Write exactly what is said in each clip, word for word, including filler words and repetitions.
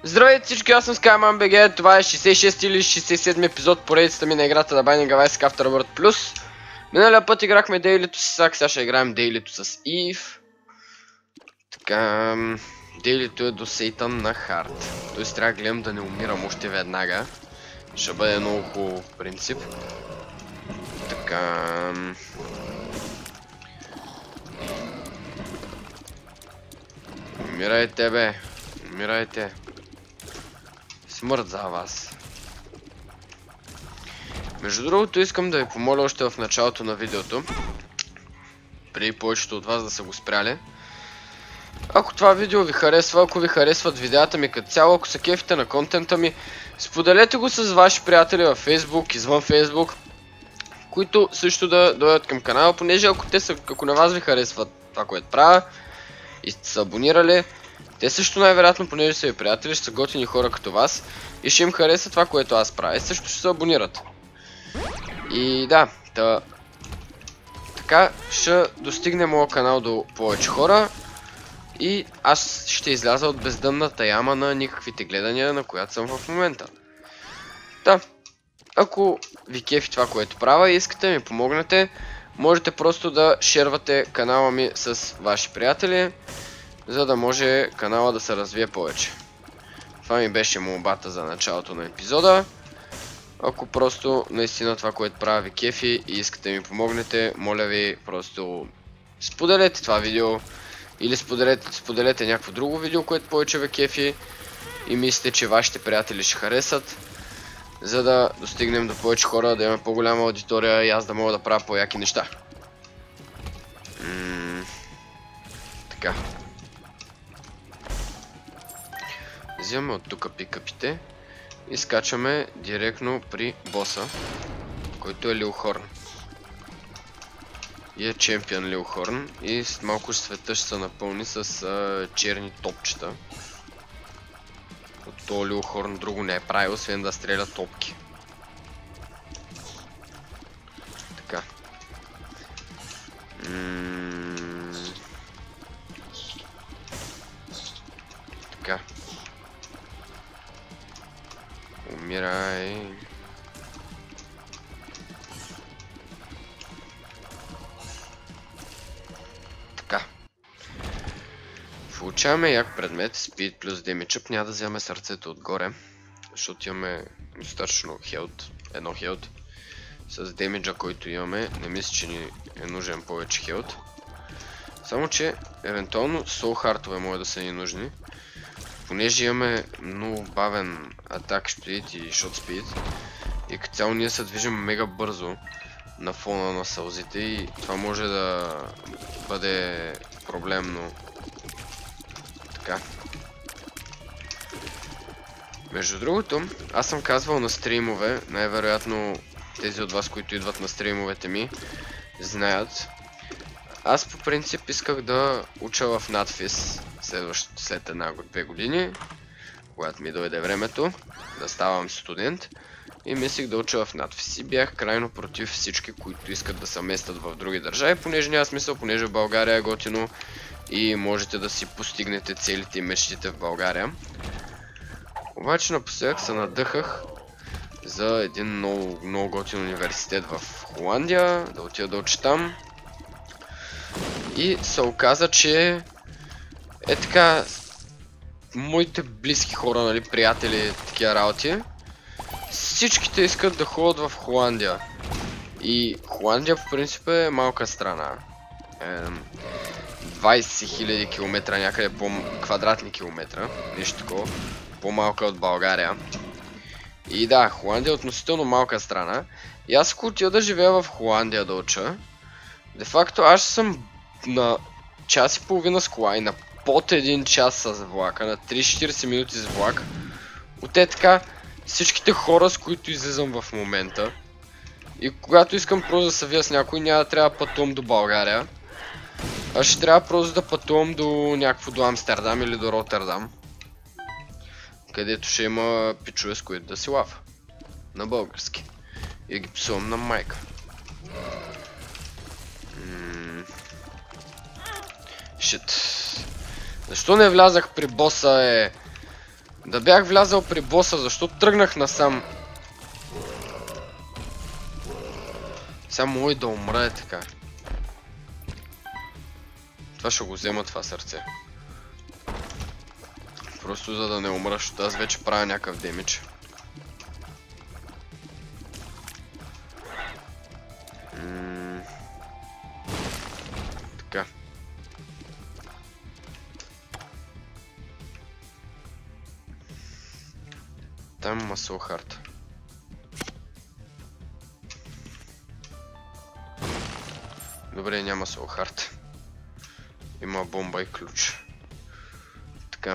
Здравейте всички, аз съм SkymanBG, това е шейсет и шести или шейсет и седми епизод по поредицата ми на играта на Binding of Isaac Afterbirth Plus. Миналия път играхме дейлито с Исак, сега ще играем дейлито с Ив. Така, дейлито е до Сейтан на Хард. Тоест трябва да гледам да не умирам още веднага. Ще бъде много хубав принцип. Така... Умирайте, бе. Умирайте. Смърт за вас. Между другото, искам да ви помоля още в началото на видеото, преди повечето от вас да са го спряли. Ако това видео ви харесва, ако ви харесват видеята ми като цяло, ако са кефите на контента ми, споделете го с ваши приятели във Facebook, извън Facebook, които също да дойдат към канала, понеже ако те са, ако на вас ви харесват това, което правя и сте се абонирали, те също най-вероятно, понеже са ви приятели, ще са готини хора като вас и ще им хареса това, което аз правя. И също ще се абонират. И да, та... така ще достигне моят канал до повече хора и аз ще изляза от бездъмната яма на никаквите гледания, на която съм в момента. Да, ако ви кефи това, което правя и искате да ми помогнете, можете просто да шервате канала ми с ваши приятели, за да може канала да се развие повече. Това ми беше молбата за началото на епизода. Ако просто наистина това, което правя, ви кефи и искате да ми помогнете, моля ви просто споделете това видео или споделете, споделете някакво друго видео, което повече ви кефи и мислите, че вашите приятели ще харесат, за да достигнем до повече хора, да имаме по-голяма аудитория и аз да мога да правя по-яки неща. М така. Взимаме от тук пикъпите и скачаме директно при боса, който е Лилхорн. И е чемпион Лилхорн и след малко света ще се напълни с а, черни топчета. От този Лилхорн друго не е правил, освен да стреля топки. Така. М така. Умирай. Така. Получаваме як предмет, Speed плюс Damage Up, няма да вземем сърцето отгоре, защото имаме достатъчно хелт, едно хелт. С демиджа, който имаме, не мисля, че ни е нужен повече хелт. Само че, евентуално, Soul Heart-ове могат да са ни нужни. Понеже имаме много бавен атак speed и shot speed и като цяло ние се движим мега бързо на фона на сълзите и това може да бъде проблемно. Така. Между другото, аз съм казвал на стримове, най-вероятно тези от вас, които идват на стримовете ми, знаят. Аз по принцип исках да уча в надфис след една-две години, когато ми дойде времето да ставам студент и мислих да уча в надфис и бях крайно против всички, които искат да се местат в други държави, понеже няма смисъл, понеже в България е готино и можете да си постигнете целите и мечтите в България. Обаче напоследък се надъхах за един много, много готин университет в Холандия, да отида да уча там. И се оказа, че е така, моите близки хора, нали, приятели, такива работи, всичките искат да ходят в Холандия. И Холандия по принцип е малка страна. двайсет хиляди километра, някъде по квадратни километра, нещо такова, по-малка от България. И да, Холандия е относително малка страна. И аз ако отида да живея в Холандия да уча, де факто аз съм на час и половина с кола и на под един час с влака, на трийсет-четирийсет минути с влак. От е така всичките хора, с които излизам в момента. И когато искам просто да се вия с някой, няма да трябва да пътувам до България. Аз ще трябва просто да пътувам до някакво, до Амстердам или до Роттердам, където ще има пичове, с които да си лава. На български. И ги псувам на майка. Шит. Защо не влязах при боса, е? Да бях влязал при боса, защо тръгнах насам? Сега мой да умра е така. Това ще го взема това сърце. Просто за да не умра, защото аз вече правя някакъв демидж. М така. Там има Soul Heart. Добре, няма Soul Heart. Има бомба и ключ. Така.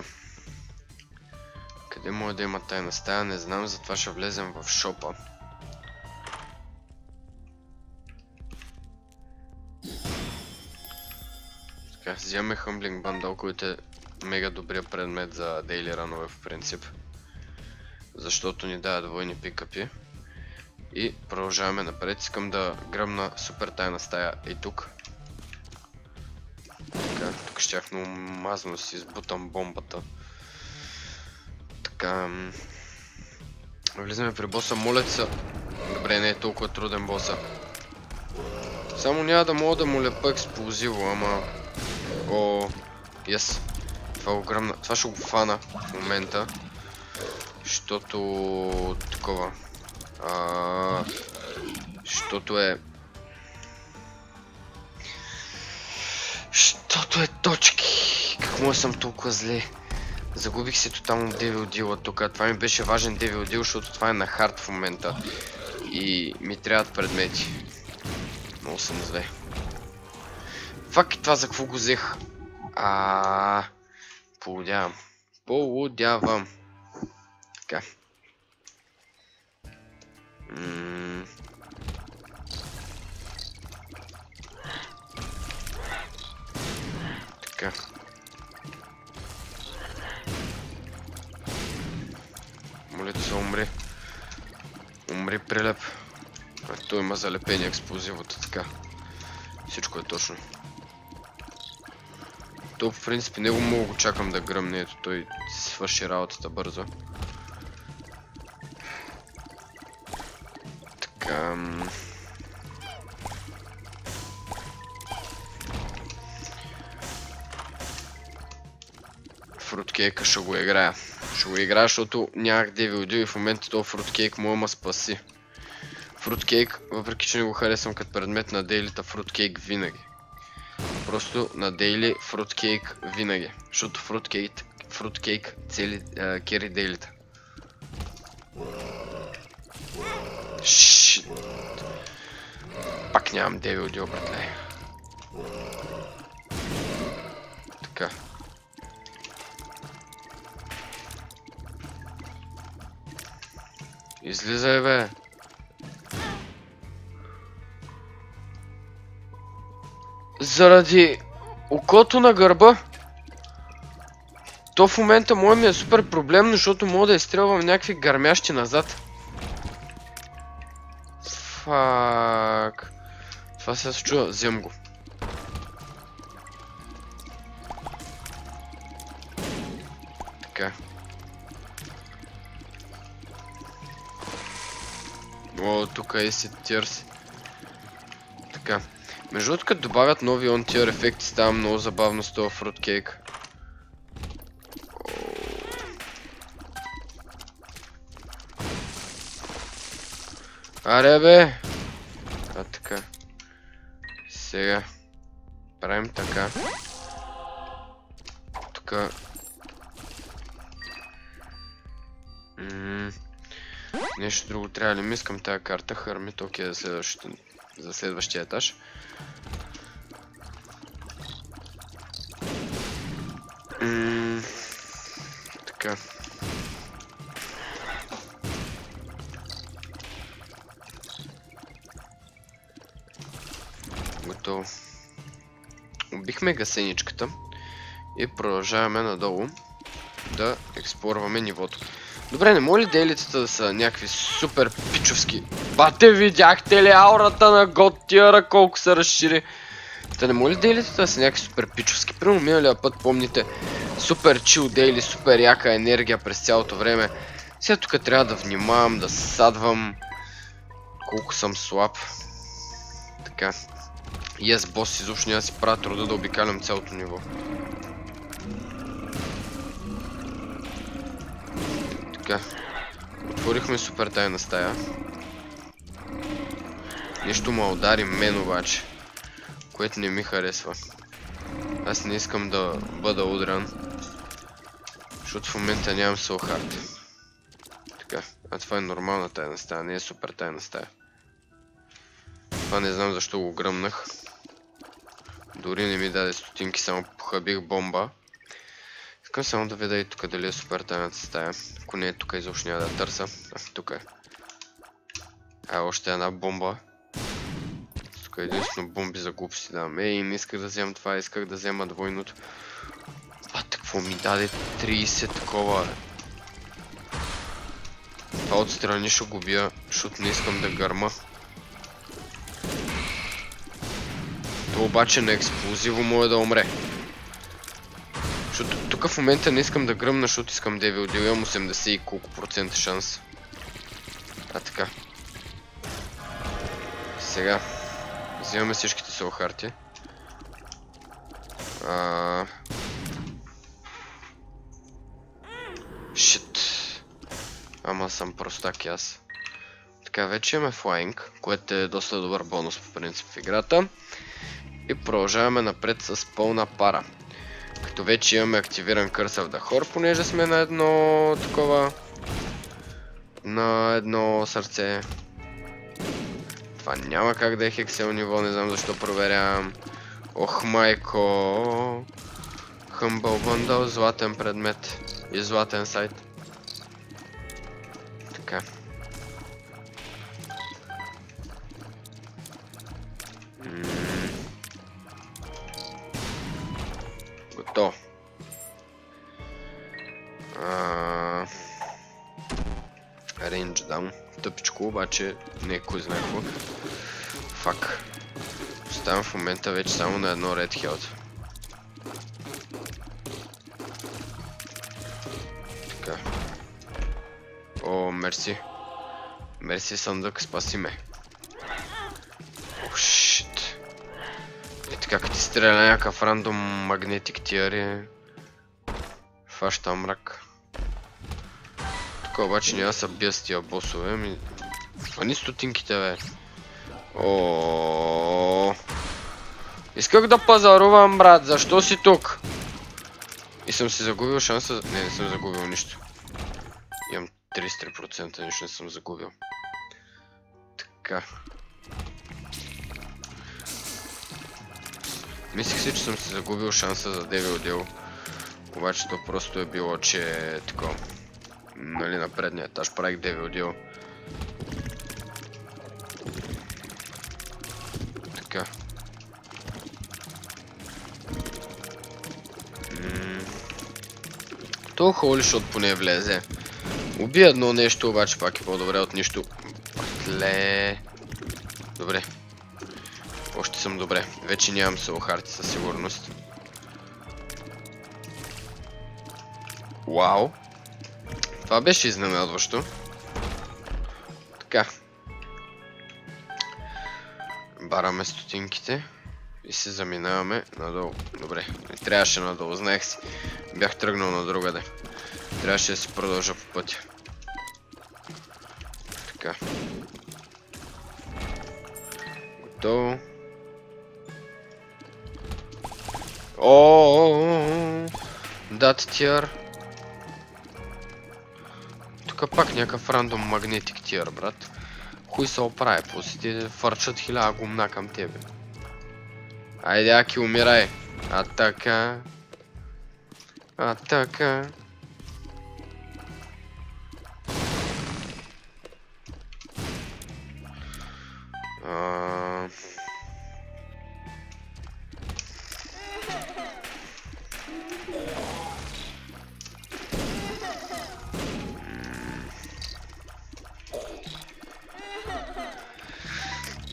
Къде може да има тайна стая? Не знам, затова ще влезем в шопа. Така, вземаме Humbling Bundle, който е мега добрия предмет за дейли ранове в принцип. Защото ни дава двойни пикъпи. И продължаваме напред. Искам да гръмна супер тайна стая и тук. Така, тук щях много мазно да си избутам бомбата. Така... Влизаме при боса, молеца. Добре, не е толкова труден боса. Само няма да мога да му лепа експлозиво, ама... О, yes. Това го гръмна. Това ще го фана в момента. Щото... Такова. А... Щото е... Щото е точки. Как му съм толкова зле? Загубих си тотално Devil Deal тук. Това ми беше важен Devil Deal, защото това е на хард в момента. И ми трябват предмети. Много съм зле. Фак, това за какво го взех? А, полудявам. Полудявам. Така. М така. Молето се, умри. Умри, прилеп. А, той има залепени експлозивото, така. Всичко е точно. То в принцип него мога го чакам да гръмне, ето той си свърши работата бързо. Така... Фруткейка ще го играя. Ще го играя, защото нямах Devil Deal и в момента този фруткейк му ма спаси. Фруткейк, въпреки че не го харесвам като предмет на дейлита, фруткейк винаги. Просто на дейли фруткейк винаги. Защото фруткейк, фруткейк цели uh, кери дейлита. Шшшт. Пак нямам Devil Deal, братле. Така. Излизай, бе. Заради окото на гърба. То в момента мое ми е супер проблемно, защото мога да изстрелвам някакви гърмящи назад. Фак. Това се чува. Взем го. Така. О, тук е си тирс. Така. Между другото, като добавят нови on tier ефекти, става много забавно с този фруткейк. Аре, бе! А, така. Сега. Правим така. Тука. Ммм. Нещо друго трябва ли ми искам тази карта? Хърмит, окей, за следващия, за следващия етаж. Ммм. Така. Готово. Убихме гасеничката и продължаваме надолу да експлорваме нивото. Добре, не може ли дейлицата да са някакви супер пичовски? Бате, видяхте ли аурата на God Tier, колко се разшири? Та не може ли дейлицата да са някакви супер пичовски? Примерно миналия път, помните, Супер чил дейли, супер яка енергия през цялото време. Сега тук трябва да внимавам, да садвам. Колко съм слаб. Така. Yes, бос, изобщо няма си правя труда да обикалям цялото ниво. Така. Отворихме супер тайна стая. Нещо ме удари мен обаче, което не ми харесва. Аз не искам да бъда удран, защото в момента нямам Soul Heart. Така, а това е нормална тайна стая, не е супер тайна стая. Това не знам защо го гръмнах. Дори не ми даде стотинки, само похабих бомба. Искам само да видя и тук дали е супер тайната стая. Ако не е тук, изобщо няма да търся. А, тук е. А, още една бомба. Тук е единствено бомби за глупости давам. Ей, не исках да вземам това, исках да взема двойното. А, какво ми даде трийсет такова. Това отстрани ще го бия, защото не искам да гърма. То обаче на експлозиво може да умре. Защото тук в момента не искам да гръмна, защото искам Devil Deal. Имам осемдесет и колко процента шанс. А така. Сега. Взимаме всичките Soul Heart. А... Шит. Ама съм простак и аз. Така, вече имаме Flying, което е доста добър бонус по принцип в играта. И продължаваме напред с пълна пара. Като вече имаме активиран Curse of the Whore, понеже сме на едно такова... На едно сърце. Това няма как да е хексел ниво, не знам защо проверявам. Ох, майко! Humble Bundle, златен предмет и златен сайт. Така. Готово. Рейндж дам. Тъпичко, обаче не е кой знае какво. Фак. Оставам в момента вече само на едно Red Health. Така. О, мерси. Мерси, съндък, спаси ме. О, шит. И така, като ти стреля някакъв рандом магнетик тиари. Фаща мрак. Тук обаче няма да се бия с тия босове, ми... А ни стотинките, бе. О. Исках да пазарувам, брат, защо си тук? И съм си загубил шанса... Не, не съм загубил нищо. Имам трийсет и три процента, нищо не съм загубил. Така. Мислих си, че съм си загубил шанса за Devil Deal. Обаче то просто е било, че е такова. Нали, на предния етаж правих Devil Deal. Така. То холи, защото поне влезе. Уби едно нещо, обаче пак е по-добре от нищо. Ле. Добре. Още съм добре. Вече нямам Soul Heart със сигурност. Вау. Това беше изненадващо. Така. Бараме стотинките. И се заминаваме надолу. Добре. Не трябваше надолу, знаех си. Бях тръгнал на другаде. Трябваше да си продължа по пътя. Така. Готово. Ооо, дат тиар. Тук пак някакъв рандом магнетик тиар, брат. Хуй се оправи, после ти фърчат хиляда гумна към тебе. Айде, Аки, умирай. А така. А така. А...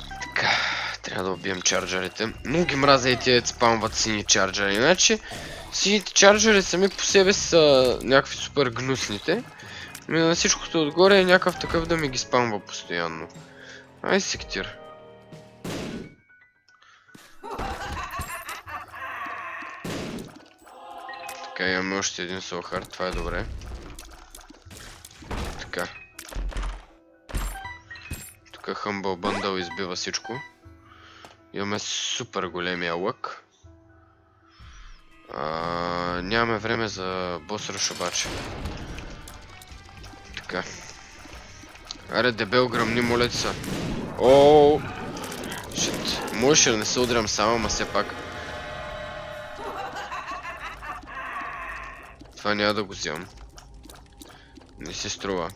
Трябва да убием чарджерите. Много ги мразя и тия спамват сини чарджери. Иначе Сините чарджери сами по себе са някакви супер гнусните. Но на всичкото отгоре е някакъв такъв да ми ги спамва постоянно. Ай сектир. Така, имаме още един Soul Heart, това е добре. Така. Тук Humble Bundle избива всичко. Имаме супер големия лък. А, нямаме време за бос ръш обаче. Така. Аре, дебел, гръмни, моля ти са. Ооо! Шит. Можеше да не се удрям само, ама все пак. Това няма да го вземам. Не си струва.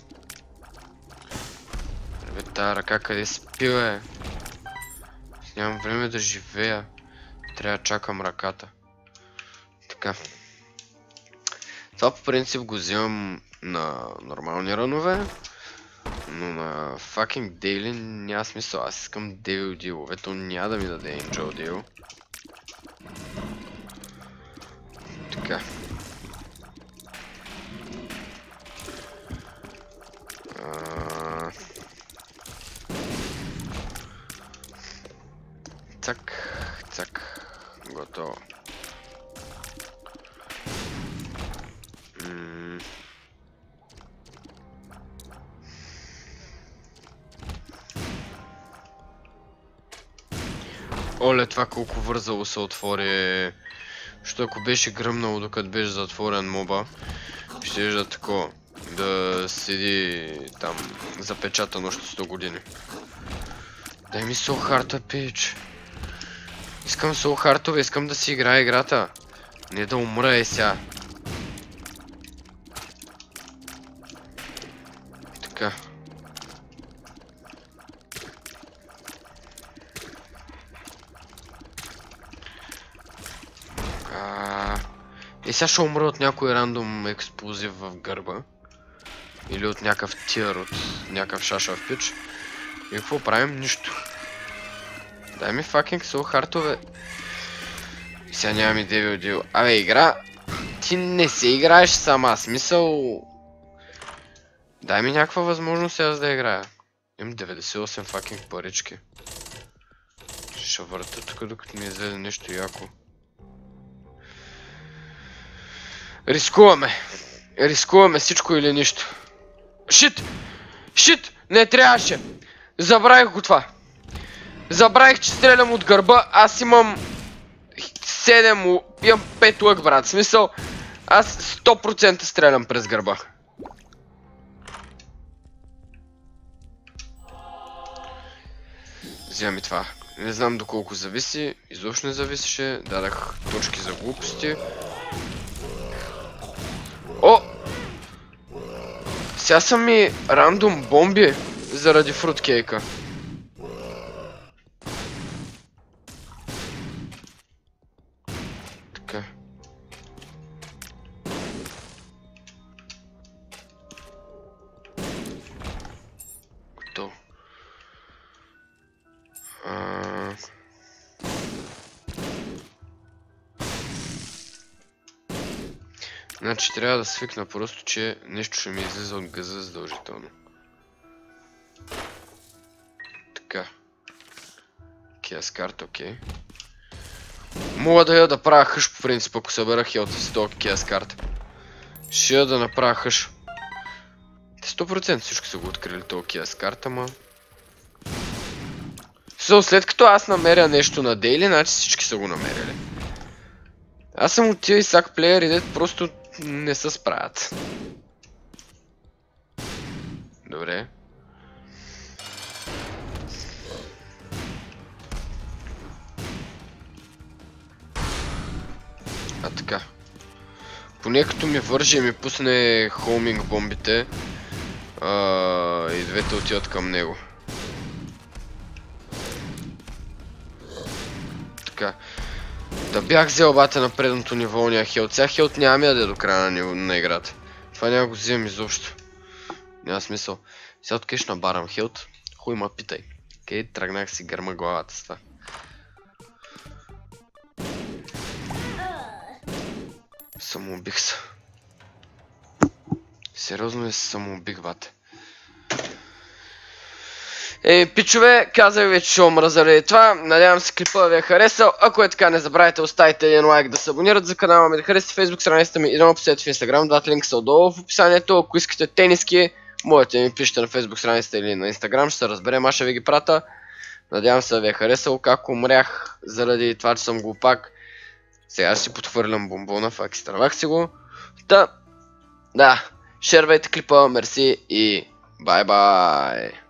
Бе, тая ръка къде спи, бе? Нямам време да живея. Трябва да чакам ръката. Така. Това по принцип го взимам на нормални рънове. Но на fucking daily няма смисъл. Аз искам Devil Deal. Ето няма да ми даде Angel Deal. Така. А... Цак, цак. Готово. М Оле, това колко вързало се отвори. Що ако беше гръмнало докато беше затворен моба, ще ежда такова. Да седи там запечатан още сто години. Дай ми Soul Heart, пич. Искам Soul Heart-ове, искам да си играя играта. Не да умра е сега. Така. И сега ще умра от някой рандом експлозив в гърба. Или от някакъв тир, от някакъв шашав пич. И какво правим? Нищо. Дай ми fucking Soul Heart-ове. И сега няма ми Devil Deal. Абе, игра... Ти не се играеш сама. Смисъл... Дай ми някаква възможност сега да играя. Имам деветдесет и осем fucking парички. Ще върта тук, докато ми излезе нещо яко. Рискуваме. Рискуваме всичко или нищо. Шит! Шит! Не трябваше! Забравих го това. Забравих, че стрелям от гърба. Аз имам седем, имам пет лък, брат. В смисъл, аз сто процента стрелям през гърба. Взема ми това. Не знам доколко зависи. Изобщо не зависеше. Дадах точки за глупости. О! Сега са ми рандом бомби заради фруткейка. Така. Готово. А... Значи трябва да свикна просто, че нещо ще ми излиза от газа задължително. Така. Кеас карта, окей. Мога да я да правя хъш по принцип, ако събера хелта с този кеас карта. Ще я да направя хъш. сто процента всички са го открили този кеас карта, ма... След като аз намеря нещо на дейли, значи всички са го намерили. Аз съм от тия исак плеери, дето просто не се справят. Добре. А така. Поне като ми върже и ми пусне хоуминг бомбите, а, и двете отиват към него. Така. Да бях взел бата на предното ниво уния хелт. Сега хелт няма ми да е до края на, на играта. Това няма го вземем изобщо. Няма смисъл. Сега откъде ще набарам хелт? Хуй ма питай. Къде тръгнах си гърма главата с това. Самоубих се. Сериозно ли се самоубих, бате? Ей, пичове, казах ви, че ще умра заради това. Надявам се клипа да ви е харесал. Ако е така, не забравяйте, оставите един лайк, да се абонирате за канала ми, да харесате Facebook страницата ми и да ме последвате в Instagram. Двата линка са отдолу в описанието. Ако искате тениски, можете ми пишете на Facebook страницата или на Instagram, ще се разберем, аз ще ви ги прата. Надявам се да ви е харесал, как умрях заради това, че съм глупак. Сега ще си подхвърлям бомбона, фак изтървах си го. Та, да, шервайте клипа, мерси и бай-бай.